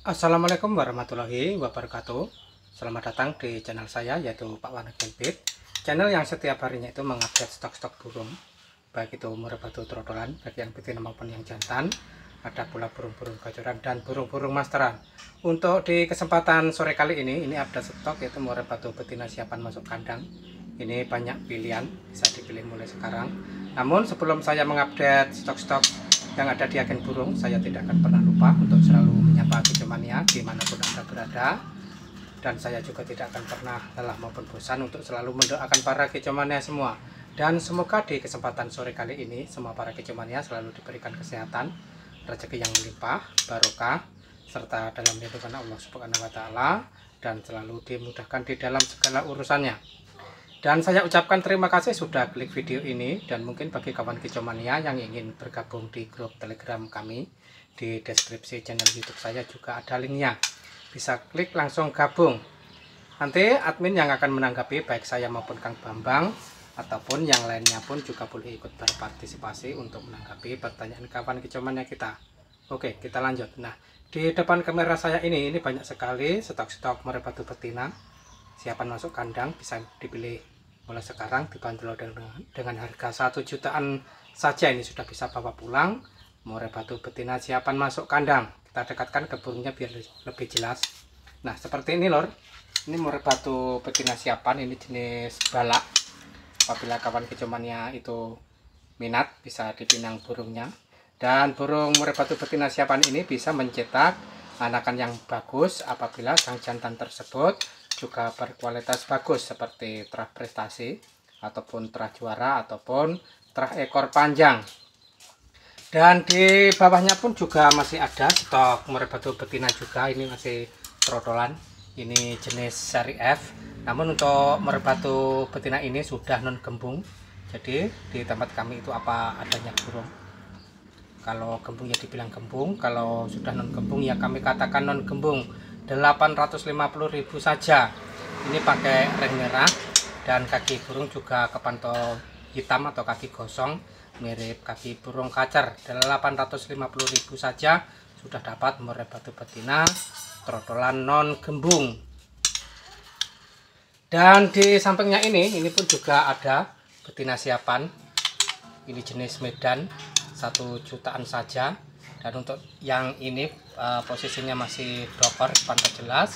Assalamualaikum warahmatullahi wabarakatuh. Selamat datang di channel saya, yaitu Pak Wana Genpit. Channel yang setiap harinya itu mengupdate stok-stok burung, baik itu murebatu trotolan, baik yang betina maupun yang jantan. Ada pula burung-burung gacoran dan burung-burung masteran. Untuk di kesempatan sore kali ini update stok yaitu murebatu betina siapan masuk kandang. Ini banyak pilihan, bisa dipilih mulai sekarang. Namun sebelum saya mengupdate stok-stok yang ada di agen burung, saya tidak akan pernah lupa untuk selalu menyapa kicomania dimanapun Anda berada. Dan saya juga tidak akan pernah lelah maupun bosan untuk selalu mendoakan para kicomania semua. Dan semoga di kesempatan sore kali ini semua para kicomania selalu diberikan kesehatan, rezeki yang melimpah, barokah, serta dalam lindungan Allah Subhanahu wa Ta'ala, dan selalu dimudahkan di dalam segala urusannya. Dan saya ucapkan terima kasih sudah klik video ini. Dan mungkin bagi kawan kicomania yang ingin bergabung di grup telegram kami, di deskripsi channel YouTube saya juga ada linknya, bisa klik langsung gabung. Nanti admin yang akan menanggapi, baik saya maupun Kang Bambang ataupun yang lainnya pun juga boleh ikut berpartisipasi untuk menanggapi pertanyaan kawan kicomania kita. Oke, kita lanjut. Nah, di depan kamera saya ini banyak sekali stok-stok murebatu betina siapan masuk kandang. Bisa dipilih mulai sekarang, dibanderol dengan harga 1 jutaan saja. Ini sudah bisa bawa pulang murebatu betina siapan masuk kandang. Kita dekatkan ke burungnya biar lebih jelas. Nah, seperti ini lor, ini murebatu betina siapan, ini jenis balak. Apabila kawan kicomania itu minat, bisa dipinang burungnya. Dan burung murebatu betina siapan ini bisa mencetak anakan yang bagus apabila sang jantan tersebut juga berkualitas bagus, seperti terah prestasi ataupun terah juara ataupun terah ekor panjang. Dan di bawahnya pun juga masih ada stok murebatu betina juga. Ini masih trotolan, ini jenis seri F. Namun untuk murebatu betina ini sudah non gembung, jadi di tempat kami itu apa adanya burung. Kalau gembung ya dibilang gembung, kalau sudah non gembung ya kami katakan non gembung. 850.000 saja. Ini pakai ring merah dan kaki burung juga kepantau hitam atau kaki gosong, mirip kaki burung kacer. 850.000 saja sudah dapat murebatu betina trotolan non gembung. Dan di sampingnya ini pun juga ada betina siapan. Ini jenis Medan, 1 jutaan saja. Dan untuk yang ini posisinya masih dokor, pantau jelas.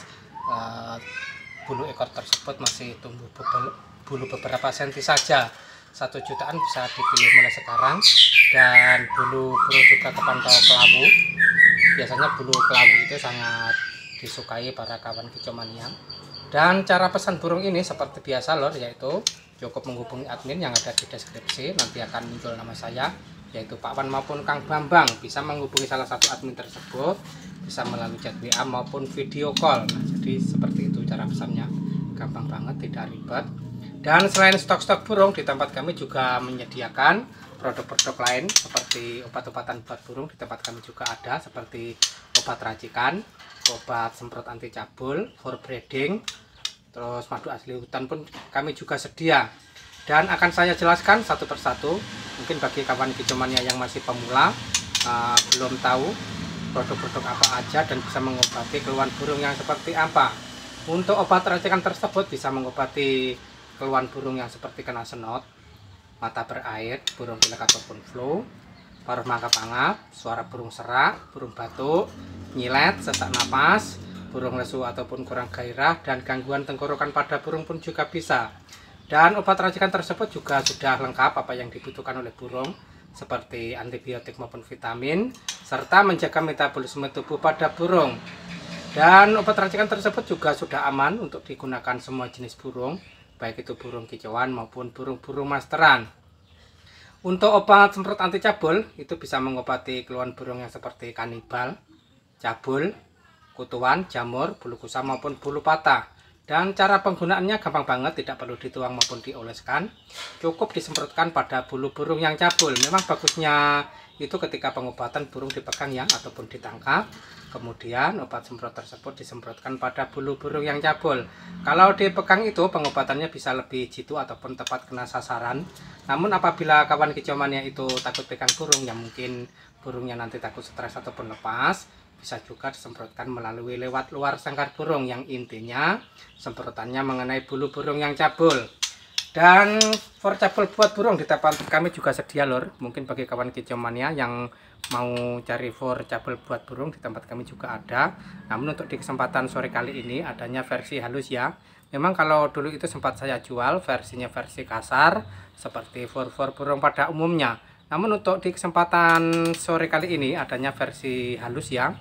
Bulu ekor tersebut masih tumbuh bulu beberapa senti saja. 1 jutaan bisa dipilih mulai sekarang. Dan bulu burung juga kepantau kelabu. Biasanya bulu kelabu itu sangat disukai para kawan kicomania. Dan cara pesan burung ini seperti biasa lor, yaitu cukup menghubungi admin yang ada di deskripsi. Nanti akan muncul nama saya, yaitu Pak Wan maupun Kang Bambang. Bisa menghubungi salah satu admin tersebut, bisa melalui chat WA maupun video call. Nah, jadi seperti itu cara pesannya, gampang banget, tidak ribet. Dan selain stok-stok burung, di tempat kami juga menyediakan produk-produk lain seperti obat-obatan buat burung. Di tempat kami juga ada seperti obat racikan, obat semprot anti cabul, for breeding, terus madu asli hutan pun kami juga sedia. Dan akan saya jelaskan satu persatu. Mungkin bagi kawan kicomania yang masih pemula, belum tahu produk-produk apa aja dan bisa mengobati keluhan burung yang seperti apa. Untuk obat racikan tersebut bisa mengobati keluhan burung yang seperti kena senot, mata berair, burung pilek ataupun flu, paruh mangkap-angap, suara burung serak, burung batuk, nyilet, sesak napas, burung lesu ataupun kurang gairah, dan gangguan tenggorokan pada burung pun juga bisa. Dan obat racikan tersebut juga sudah lengkap apa yang dibutuhkan oleh burung, seperti antibiotik maupun vitamin, serta menjaga metabolisme tubuh pada burung. Dan obat racikan tersebut juga sudah aman untuk digunakan semua jenis burung, baik itu burung kicauan maupun burung-burung masteran. Untuk obat semprot anti cabul itu bisa mengobati keluhan burung yang seperti kanibal, cabul, kutuan, jamur, bulu kusam maupun bulu patah. Dan cara penggunaannya gampang banget, tidak perlu dituang maupun dioleskan. Cukup disemprotkan pada bulu burung yang cabul. Memang bagusnya itu ketika pengobatan burung dipegang ya ataupun ditangkap. Kemudian obat semprot tersebut disemprotkan pada bulu burung yang cabul. Kalau dipegang itu pengobatannya bisa lebih jitu ataupun tepat kena sasaran. Namun apabila kawan kicomania itu takut pegang burung, yang mungkin burungnya nanti takut stres ataupun lepas, bisa juga disemprotkan melalui lewat luar sangkar burung, yang intinya semprotannya mengenai bulu burung yang cabul. Dan for cabul buat burung di tempat kami juga sedia lor. Mungkin bagi kawan kicomania yang mau cari for cabul buat burung, di tempat kami juga ada. Namun untuk di kesempatan sore kali ini adanya versi halus ya. Memang kalau dulu itu sempat saya jual versinya versi kasar seperti for burung pada umumnya. Namun untuk di kesempatan sore kali ini adanya versi halus ya.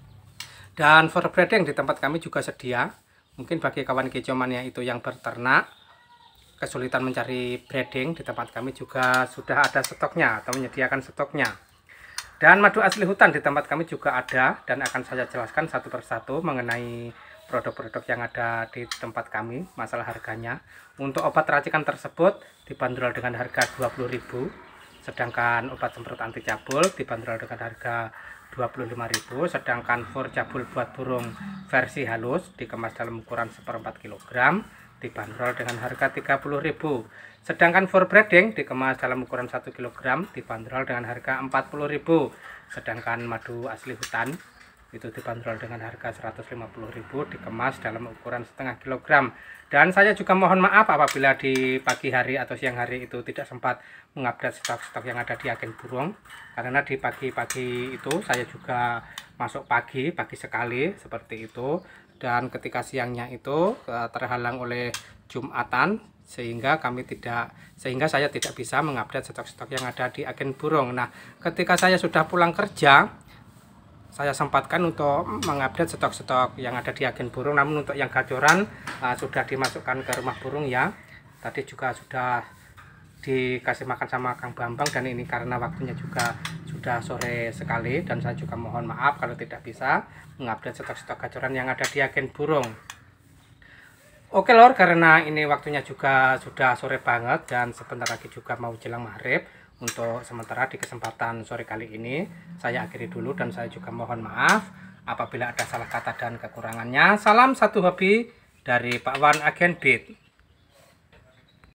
Dan for breeding di tempat kami juga sedia. Mungkin bagi kawan kicomania itu yang berternak kesulitan mencari breeding, di tempat kami juga sudah ada stoknya atau menyediakan stoknya. Dan madu asli hutan di tempat kami juga ada, dan akan saya jelaskan satu persatu mengenai produk-produk yang ada di tempat kami, masalah harganya. Untuk obat racikan tersebut dibanderol dengan harga 20.000, sedangkan obat semprot anti cabul dibanderol dengan harga 25.000, sedangkan for cabul buat burung versi halus dikemas dalam ukuran 1/4 kg dibanderol dengan harga 30.000, sedangkan for breeding dikemas dalam ukuran 1 kg dibanderol dengan harga 40.000, sedangkan madu asli hutan itu dibanderol dengan harga 150.000 dikemas dalam ukuran setengah kilogram. Dan saya juga mohon maaf apabila di pagi hari atau siang hari itu tidak sempat mengupdate stok-stok yang ada di agen burung, karena di pagi-pagi itu saya juga masuk pagi sekali seperti itu, dan ketika siangnya itu terhalang oleh Jumatan, sehingga saya tidak bisa mengupdate stok-stok yang ada di agen burung. Nah, ketika saya sudah pulang kerja, saya sempatkan untuk mengupdate stok-stok yang ada di agen burung. Namun untuk yang gacoran sudah dimasukkan ke rumah burung ya. Tadi juga sudah dikasih makan sama Kang Bambang, dan ini karena waktunya juga sudah sore sekali, dan saya juga mohon maaf kalau tidak bisa mengupdate stok-stok gacoran yang ada di agen burung. Oke lor, karena ini waktunya juga sudah sore banget dan sebentar lagi juga mau jelang maghrib, untuk sementara di kesempatan sore kali ini saya akhiri dulu, dan saya juga mohon maaf apabila ada salah kata dan kekurangannya. Salam satu hobi dari Pak Wan Agen Beat.